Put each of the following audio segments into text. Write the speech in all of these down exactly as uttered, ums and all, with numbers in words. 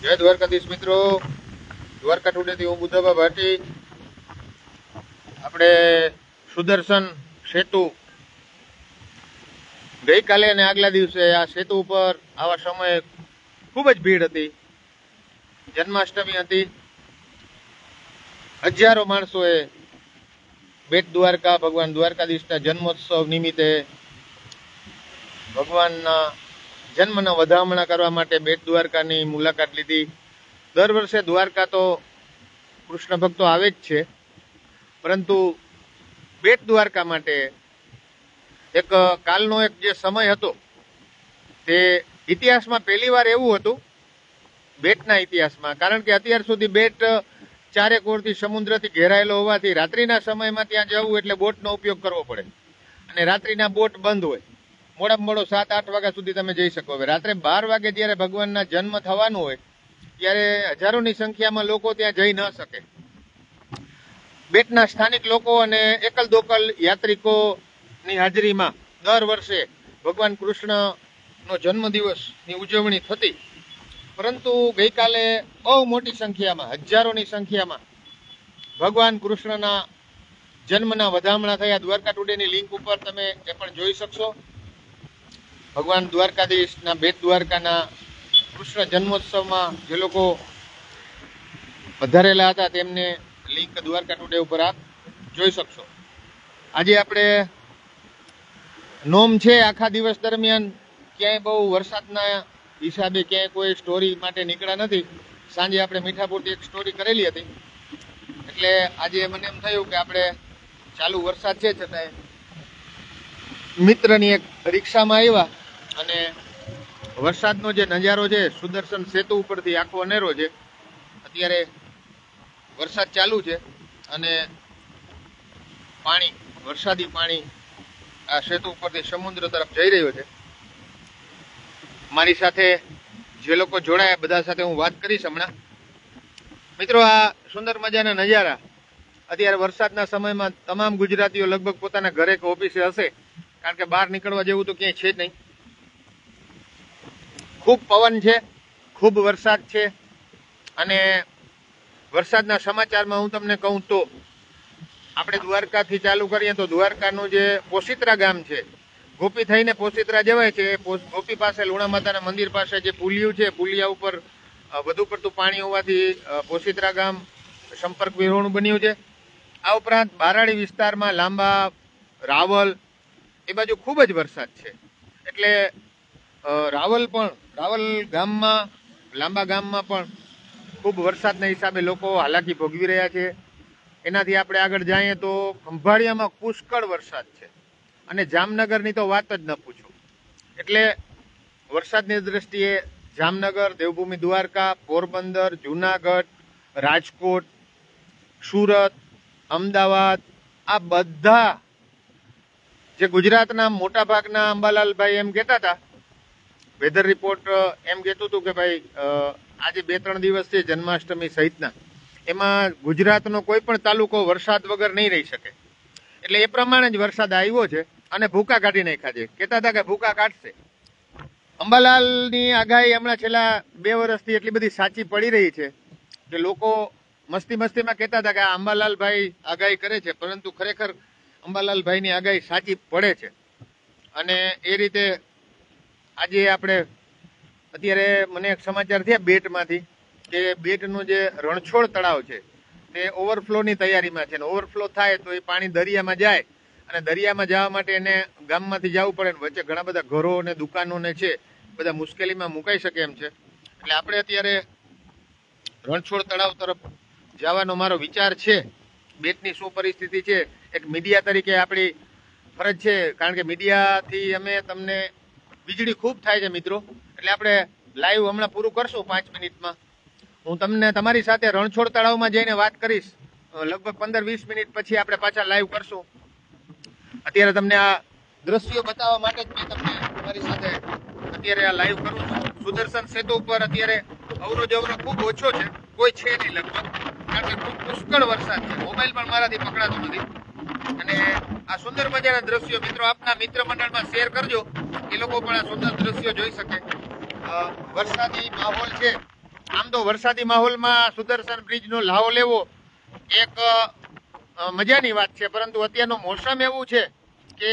જય દ્વારકાધીશ મિત્રો, દ્વારકા ટુડેથી હું બુદ્ધાબા ભાટી. આપણે સુદર્શન સેતુ ગઈકાલે અને આગલા દિવસે આ સેતુ ઉપર આવા સમયે ખૂબ જ ભીડ હતી. જન્માષ્ટમી હતી. હજારો માણસોએ બેટ દ્વારકા ભગવાન દ્વારકાધીશના જન્મોત્સવ નિમિત્તે ભગવાનના જન્મના વધામણા કરવા માટે બેટ દ્વારકાની મુલાકાત લીધી. દર વર્ષે દ્વારકા તો કૃષ્ણ ભક્તો આવે જ છે, પરંતુ બેટ દ્વારકા માટે એક કાલનો એક જે સમય હતો તે ઇતિહાસમાં પહેલી વાર એવું હતું બેટના ઇતિહાસમાં. કારણ કે અત્યાર સુધી બેટ ચારે કોરથી સમુદ્રથી ઘેરાયેલો હોવાથી રાત્રિના સમયમાં ત્યાં જવું એટલે બોટનો ઉપયોગ કરવો પડે, અને રાત્રિના બોટ બંધ હોય. મોડામાં મોડો સાત આઠ વાગ્યા સુધી તમે જઈ શકો. હવે રાત્રે બાર વાગે જ્યારે ભગવાનના જન્મ થવાનું હોય ત્યારે હજારોની સંખ્યામાં લોકો ત્યાં જઈ ન શકે. બેટના સ્થાનિક લોકો અને એકલ દોકલ યાત્રિકોની હાજરીમાં દર વર્ષે ભગવાન કૃષ્ણનો જન્મદિવસની ઉજવણી થતી. પરંતુ ગઈકાલે બહુ મોટી સંખ્યામાં, હજારોની સંખ્યામાં ભગવાન કૃષ્ણના જન્મના વધામણા થયા. દ્વારકા ટુડેની લિંક ઉપર તમે એ પણ જોઈ શકશો. ભગવાન દ્વારકાધીશના બેટ દ્વારકાના કૃષ્ણ જન્મોત્સવમાં જે લોકો પધારેલા હતા તેમને લિંક દ્વારકા ટુડે ઉપર આપ જોઈ શકશો. આજે આપણે નોમ છે આખા દિવસ દરમિયાન ક્યાંય બહુ વરસાદના હિસાબે ક્યાંય કોઈ સ્ટોરી માટે નીકળ્યા નથી. સાંજે આપણે મીઠાપુરથી એક સ્ટોરી કરેલી હતી, એટલે આજે મને એમ થયું કે આપણે ચાલુ વરસાદ છે છતાંય મિત્રની એક રિક્ષામાં આવ્યા અને વરસાદનો જે નજારો છે સુદર્શન સેતુ ઉપરથી આખો અનેરો છે. અત્યારે વરસાદ ચાલુ છે અને પાણી, વરસાદી પાણી આ સેતુ ઉપરથી સમુદ્ર તરફ જઈ રહ્યો છે. મારી સાથે જે લોકો જોડાયા બધા સાથે હું વાત કરીશ હમણાં. મિત્રો, આ સુંદર મજાના નજારા અત્યારે વરસાદના સમયમાં તમામ ગુજરાતીઓ લગભગ પોતાના ઘરે કે ઓફિસે હશે, કારણ કે બહાર નીકળવા જેવું તો ક્યાંય છે જ નહીં. ખૂબ પવન છે, ખૂબ વરસાદ છે, અને વરસાદના સમાચારમાં હું તમને કહું તો આપણે દ્વારકાથી ચાલુ કરીએ તો દ્વારકાનું જે પોશિત્રા ગામ છે, ગોપી થઈને પોશિત્રા જવાય છે. ગોપી પાસે લુણા માતાના મંદિર પાસે જે પુલિયું છે, પુલિયા ઉપર વધુ પડતું પાણી હોવાથી પોશિત્રા ગામ સંપર્ક વિહોણું બન્યું છે. આ ઉપરાંત બારાડી વિસ્તારમાં લાંબા, રાવલ એ બાજુ ખૂબ જ વરસાદ છે. એટલે રાવલ પણ રાવલ ગામમાં, લાંબા ગામમાં પણ ખૂબ વરસાદના હિસાબે લોકો હાલાકી ભોગવી રહ્યા છે. એનાથી આપણે આગળ જઈએ તો ખંભાળિયામાં પુષ્કળ વરસાદ છે, અને જામનગરની તો વાત જ ન પૂછો. એટલે વરસાદની દ્રષ્ટિએ જામનગર, દેવભૂમિ દ્વારકા, પોરબંદર, જુનાગઢ, રાજકોટ, સુરત, અમદાવાદ, આ બધા જે ગુજરાતના મોટા ભાગના, અંબાલાલભાઈ એમ કહેતા હતા, વેધર રિપોર્ટ એમ કહેતું હતું કે ભાઈ આજે બે ત્રણ દિવસ છે જન્માષ્ટમી સહિતના, એમાં ગુજરાતનો કોઈ પણ તાલુકો વરસાદ વગર નહીં રહી શકે. એટલે એ પ્રમાણે જ વરસાદ આવ્યો છે અને ભૂકા કાઢી નાખ્યા છે. કહેતા હતા કે ભૂકા કાઢશે. અંબાલાલની આગાહી હમણાં છેલ્લા બે વર્ષથી એટલી બધી સાચી પડી રહી છે કે લોકો મસ્તી મસ્તીમાં કહેતા હતા કે આ અંબાલાલભાઈ આગાહી કરે છે, પરંતુ ખરેખર અંબાલાલભાઈની આગાહી સાચી પડે છે. અને એ રીતે આજે આપણે અત્યારે મને એક સમાચાર થયા બેટમાંથી કે બેટનું જે રણછોડ તળાવ છે તે ઓવરફ્લોની તૈયારીમાં છે. ને ઓવરફ્લો થાય તો એ પાણી દરિયામાં જાય, અને દરિયામાં જવા માટે એને ગામમાંથી જવું પડે. વચ્ચે ઘણા બધા ઘરો અને દુકાનો ને છે, બધા મુશ્કેલીમાં મુકાઈ શકે એમ છે. એટલે આપણે અત્યારે રણછોડ તળાવ તરફ જવાનો મારો વિચાર છે. બેટની શું પરિસ્થિતિ છે, એક મીડિયા તરીકે આપણી ફરજ છે, કારણ કે મીડિયાથી અમે તમને વીજળી ખૂબ થાય છે મિત્રો. એટલે આપણે લાઈવ હમણાં પૂરું કરશું પાંચ મિનિટમાં. હું તમને તમારી સાથે રણછોડ તળાવમાં જઈને વાત કરીશ. લગભગ પંદર વીસ મિનિટ પછી આપણે પાછા લાઈવ કરશું. અત્યારે તમને આ દ્રશ્યો બતાવવા માટે જ મેં તમને તમારી સાથે અત્યારે આ લાઈવ કરું છું. સુદર્શન સેતુ ઉપર અત્યારે અવરો જવરો ખૂબ ઓછો છે, કોઈ છે નહીં લગભગ, કારણ કે ખૂબ પુષ્કળ વરસાદ છે. મોબાઈલ પણ મારાથી પકડાતો નથી. અને આ સુંદર મજાના દ્રશ્યો મિત્રો આપના મિત્ર મંડળમાં શેર કરજો, એ લોકો પણ આ સુંદર દ્રશ્યો જોઈ શકે. વરસાદી માહોલ છે આમ તો વરસાદી માહોલમાં સુદર્શન બ્રિજનો લાવો લેવો એક મજાની વાત છે, પરંતુ અત્યારનું મોસમ એવું છે કે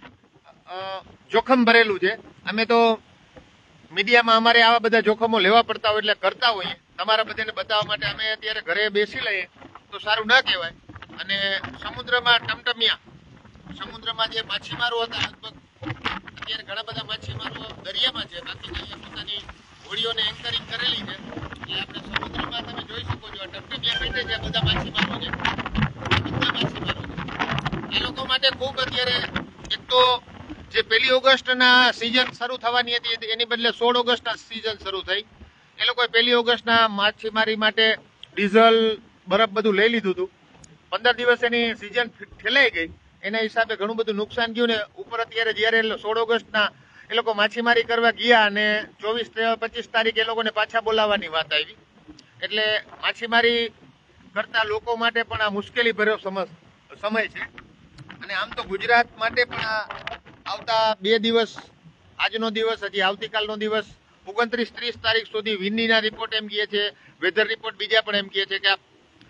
જોખમ ભરેલું છે. અમે તો મીડિયામાં અમારે આવા બધા જોખમો લેવા પડતા હોય એટલે કરતા હોઈએ. તમારા બધાને બતાવવા માટે અમે અત્યારે ઘરે બેસી લઈએ તો સારું ના કહેવાય. અને સમુદ્રમાં ટમટમિયા સમુદ્રમાં જે માછીમારો હતા, લગભગ અત્યારે ઘણા બધા માછીમારો દરિયામાં છે, બાકી અહીંયા પોતાની હોડીઓને એન્કરિંગ કરેલી છે. એટલે આપણે સમુદ્રમાં તમે જોઈ શકો છો ટમટમિયા બેઠે છે બધા માછીમારો છે, બધા માછીમારો છે. એ લોકો માટે ખૂબ અત્યારે એક તો જે પહેલી ઓગસ્ટના સિઝન શરૂ થવાની હતી એની બદલે સોળ ઓગસ્ટના સિઝન શરૂ થઈ. એ લોકોએ પહેલી ઓગસ્ટના માછીમારી માટે ડીઝલ બરફ બધું લઈ લીધું હતું. પંદર દિવસ એની સિઝન ઠેલાઈ ગઈ, એના હિસાબે ઘણું બધું નુકસાન ગયું ને ઉપર અત્યારે જ્યારે સોળ ઓગસ્ટના એ લોકો માછીમારી કરવા ગયા અને ચોવીસ પચીસ તારીખે એ લોકોને પાછા બોલાવવાની વાત આવી. એટલે માછીમારી કરતા લોકો માટે પણ આ મુશ્કેલી ભર્યો સમય છે. અને આમ તો ગુજરાત માટે પણ આ આવતા બે દિવસ, આજનો દિવસ, હજી આવતીકાલનો દિવસ, ઓગણત્રીસ ત્રીસ તારીખ સુધી વિન્ડીના રિપોર્ટ એમ કહે છે, વેધર રિપોર્ટ બીજા પણ એમ કહે છે કે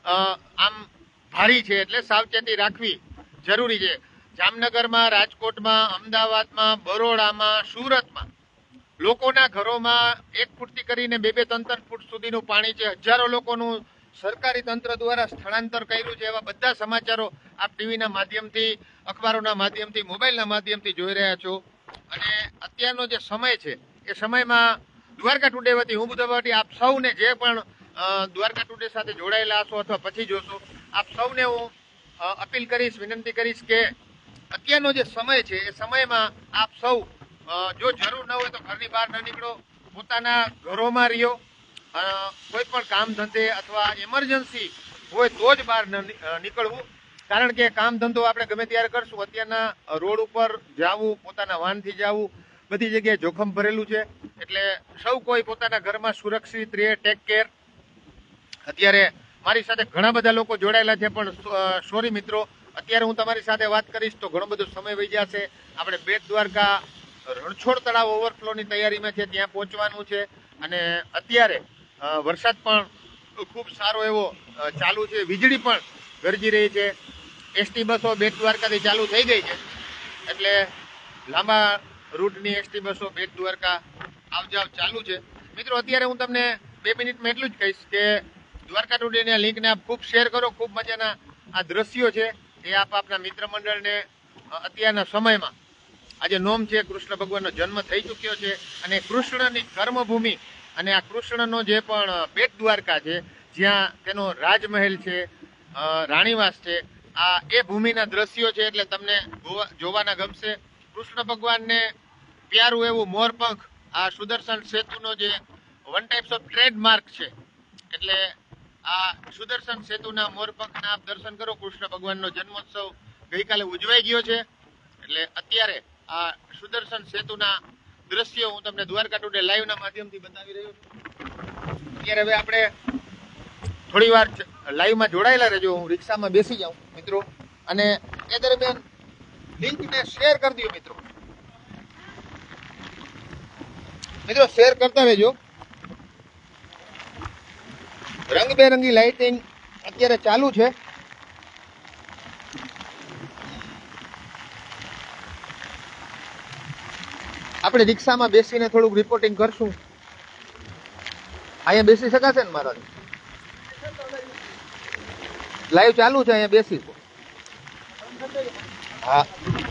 આમ ભારી છે, એટલે સાવચેતી રાખવી જરૂરી છે. જામનગરમાં, રાજકોટમાં, અમદાવાદમાં, બરોડામાં, સુરતમાં લોકોના ઘરોમાં એક ફૂટથી કરીને બે બે ત્રણ ત્રણ ફૂટ સુધીનું પાણી છે. હજારો લોકોનું સરકારી તંત્ર દ્વારા સ્થળાંતર કર્યું છે. એવા બધા સમાચારો આપ ટીવીના માધ્યમથી, અખબારોના માધ્યમથી, મોબાઈલના માધ્યમથી જોઈ રહ્યા છો. અને અત્યારનો જે સમય છે એ સમયમાં દ્વારકા ટુડે વતી હું બુધાવાટી આપ સૌને જે પણ દ્વારકા ટુડે સાથે જોડાયેલા હશો અથવા પછી જોશો, આપ સૌને હું અપીલ કરીશ, વિનંતી કરીશ કે અત્યારનો જે સમય છે એ સમયમાં આપ સૌ જો જરૂર ન હોય તો ઘરની બહાર ન નીકળો, પોતાના ઘરોમાં રહ્યો. કોઈ પણ કામ ધંધે અથવા ઇમરજન્સી હોય તો જ બહાર નીકળવું, કારણ કે કામ ધંધો આપણે ગમે ત્યારે કરશું. અત્યારના રોડ ઉપર જવું, પોતાના વાહનથી જવું, બધી જગ્યાએ જોખમ ભરેલું છે. એટલે સૌ કોઈ પોતાના ઘરમાં સુરક્ષિત રહે, ટેક કેર. અત્યારે મારી સાથે ઘણા બધા લોકો જોડાયેલા છે, પણ સોરી મિત્રો, અત્યારે હું તમારી સાથે વાત કરીશ તો ઘણો બધો સમય વહી જશે. આપણે બેટ દ્વારકા રણછોડ તળાવ ઓવરફ્લોની તૈયારીમાં છે, ત્યાં પહોંચવાનું છે. અને અત્યારે વરસાદ પણ ખૂબ સારો એવો ચાલુ છે, વીજળી પણ ગરજી રહી છે. એસટી બસો બેટ દ્વારકાથી ચાલુ થઈ ગઈ છે, એટલે લાંબા રૂટની એસટી બસો બેટ દ્વારકા આવજાવ ચાલુ છે. મિત્રો અત્યારે હું તમને બે મિનિટમાં એટલું જ કહીશ કે દ્વારકા ટુડેની લિંકને આપ ખૂબ શેર કરો. ખૂબ મજાના આ દ્રશ્યો છે એ આપ આપના મિત્ર મંડળને અત્યારના સમયમાં, આજે નોમ છે, કૃષ્ણ ભગવાનનો જન્મ થઈ ચૂક્યો છે અને કૃષ્ણની કર્મભૂમિ અને આ કૃષ્ણનો જે પણ બેટ દ્વારકા છે, જ્યાં તેનો રાજમહેલ છે, રાણીવાસ છે, આ એ ભૂમિના દ્રશ્યો છે. એટલે તમને જોવાના ગમશે. કૃષ્ણ ભગવાનને પ્યારું એવું મોરપંખ, આ સુદર્શન સેતુનો જે વન ટાઈપ્સ ઓફ ટ્રેડમાર્ક છે, એટલે આ સુદર્શન સેતુના મોરપંખના આપ દર્શન કરો. કૃષ્ણ ભગવાનનો જન્મોત્સવ ગઈકાલે ઉજવાઈ ગયો છે, એટલે અત્યારે આ સુદર્શન સેતુના દ્રશ્યો હું તમને દ્વારકા ટુડે લાઈવના માધ્યમથી બતાવી રહ્યો છું. અત્યારે હવે આપણે થોડી વાર લાઈવમાં જોડાયેલા રહેજો. હું રિક્ષામાં બેસી જાઉં મિત્રો, અને એ દરમિયાન લિંકને શેર કરી દો મિત્રો. મિત્રો શેર કરતા રહેજો. રંગબેરંગી લાઇટિંગ અત્યારે ચાલુ છે. આપણે રિક્ષામાં બેસીને થોડુંક રિપોર્ટિંગ કરશું. અહીંયા બેસી શકાશે ને મારા? લાઈવ ચાલુ છે, અહીંયા બેસીશું. હા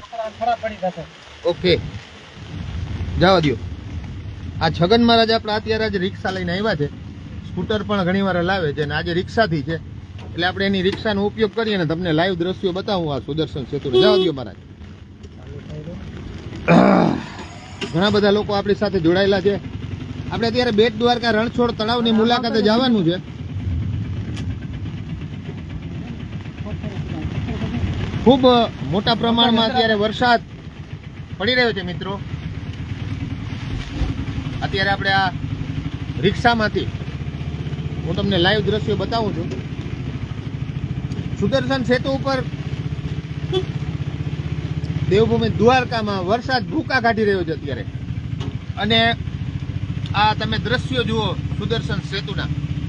ઓકે, જવા દો. આ છગન મહારાજ આપણે અત્યારે જ રિક્ષા લઈને આવ્યા છે. સ્કૂટર પણ ઘણી વાર લાવે છે અને આજે રિક્ષાથી છે, એટલે આપણે એની રિક્ષાનો ઉપયોગ કરીએ ને તમને લાઈવ દ્રશ્યો બતાવું આ સુદર્શન સેતુ. જવા દો મહારાજ. ઘણા બધા લોકો આપણી સાથે જોડાયેલા છે. આપણે અત્યારે બેટ દ્વારકા રણછોડ તળાવની મુલાકાતે જવાનું છે. ખૂબ મોટા પ્રમાણમાં અત્યારે વરસાદ પડી રહ્યો છે મિત્રો. અત્યારે આપણે આ રિક્ષામાંથી હું તમને લાઈવ દ્રશ્યો બતાવું છું. સુદર્શન સેતુ ઉપર દેવભૂમિ દ્વારકામાં વરસાદ ભૂકા કાઢી રહ્યો છે અત્યારે, અને આ તમે દ્રશ્યો જુઓ સુદર્શન સેતુના.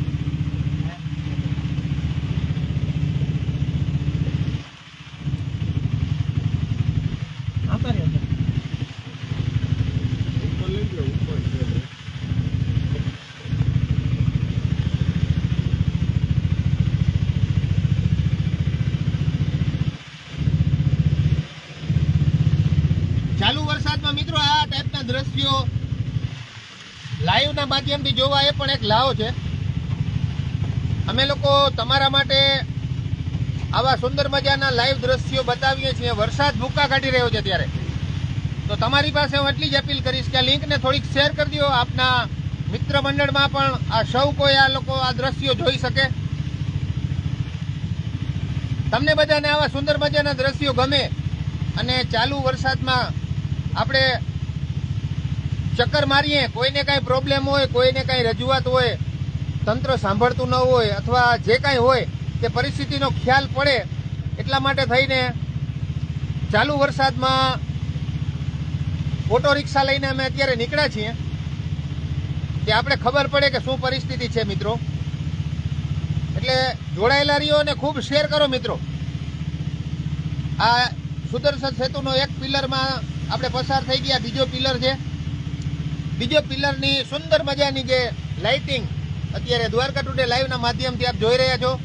ચાલુ વરસાદમાં મિત્રો આ ટાઈપના દ્રશ્યો લાઈવના માધ્યમથી જોવા એ પણ એક લાવો છે. અમે લોકો તમારા માટે આવા સુંદર મજાના લાઈવ દ્રશ્યો બતાવીએ છીએ. વરસાદ ભૂકા કાઢી રહ્યો છે ત્યારે તો તમારી પાસે હું એટલી જ અપીલ કરીશ કે આ લિંકને થોડીક શેર કરી દો. આપના મિત્ર મંડળમાં પણ આ સૌ કોઈ આ લોકો આ દ્રશ્યો જોઈ શકે. તમને બધાને આવા સુંદર મજાના દ્રશ્યો ગમે અને ચાલુ વરસાદમાં આપણે ચક્કર મારીએ, કોઈને કાંઈ પ્રોબ્લેમ હોય, કોઈને કાંઈ રજૂઆત હોય, તંત્ર સાંભળતું ન હોય અથવા જે કાંઈ હોય તે પરિસ્થિતિનો ખ્યાલ પડે એટલા માટે થઈને ચાલુ વરસાદમાં ઓટો રિક્ષા લઈને અમે અત્યારે નીકળ્યા છીએ કે આપણે ખબર પડે કે શું પરિસ્થિતિ છે મિત્રો. એટલે જોડાયેલા રહ્યો અને ખૂબ શેર કરો મિત્રો. આ સુદર્શન સેતુનો એક પિલરમાં આપણે પસાર થઈ ગયા, બીજો પિલર છે. બીજો પિલરની સુંદર મજાની જે લાઇટિંગ અત્યારે દ્વારકા ટુડે લાઈવના માધ્યમથી આપ જોઈ રહ્યા છો.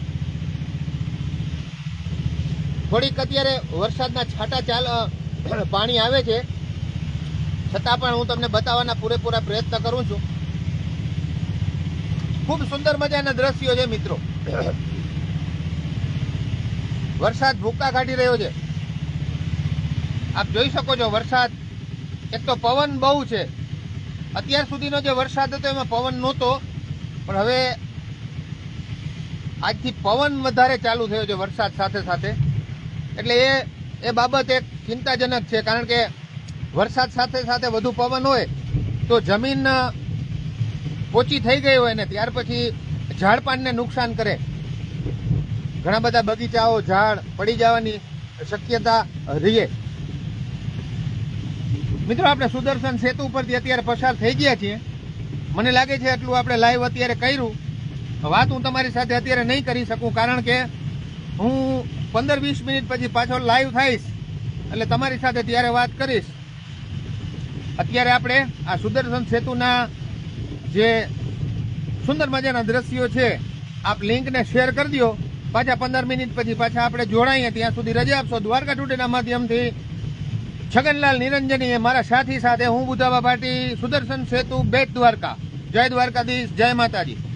થોડીક અત્યારે વરસાદના છાંટા ચાલ પાણી આવે છે છતાં પણ હું તમને બતાવવાના પૂરેપૂરા પ્રયત્ન કરું છું. ખૂબ સુંદર મજાના દ્રશ્યો છે મિત્રો. વરસાદ ભૂકા કાઢી રહ્યો છે, આપ જોઈ શકો છો. વરસાદ એક તો પવન બહુ છે. અત્યાર સુધીનો જે વરસાદ હતો એમાં પવન નહોતો, પણ હવે આજથી પવન વધારે ચાલુ થયો છે વરસાદ સાથે સાથે. એટલે એ એ બાબત એક ચિંતાજનક છે, કારણ કે વરસાદ સાથે સાથે વધુ પવન હોય તો જમીન પોચી થઈ ગઈ હોય ને ત્યાર પછી ઝાડપાનને નુકસાન કરે. ઘણા બધા બગીચાઓ ઝાડ પડી જવાની શક્યતા રહે. મિત્રો આપણે સુદર્શન સેતુ ઉપરથી અત્યારે પસાર થઈ ગયા છીએ. મને લાગે છે એટલું આપણે લાઈવ અત્યારે કર્યું. વાત હું તમારી સાથે અત્યારે નહીં કરી શકું, કારણ કે હું પંદર વીસ મિનિટ પછી પાછો લાઈવ થઈશ એટલે તમારી સાથે ત્યારે વાત કરીશ. અત્યારે આપણે આ સુદર્શન સેતુના જે સુંદર મજાના દ્રશ્યો છે આપ લિંકને શેર કરી દો. પાછા પંદર મિનિટ પછી પાછા આપણે જોડાઈએ. ત્યાં સુધી રજા આપશો. દ્વારકા ટુડેના માધ્યમથી છગનલાલ નિરંજની મારા સાથી સાથે હું બુધાબા પાટી, સુદર્શન સેતુ, બેટ દ્વારકા. જય દ્વારકાધીશ, જય માતાજી.